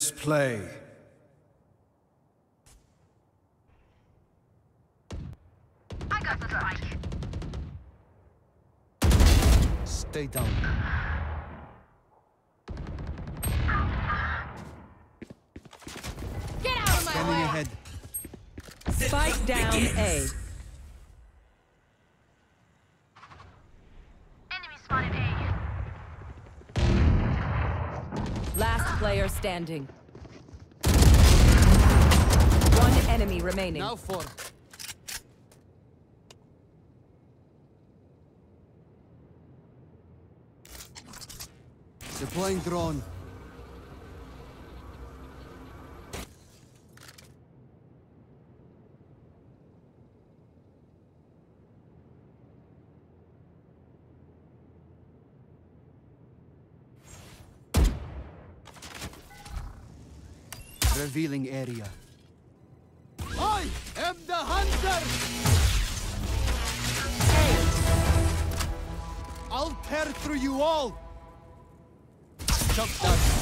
Play. I got the spike. Stay down. Get out of my Standing way. ahead. Spike down A. Enemy spotted A. Last player standing. One enemy remaining. Now for. Deploying drone. Revealing area. I am the hunter! I'll tear through you all! Shut down.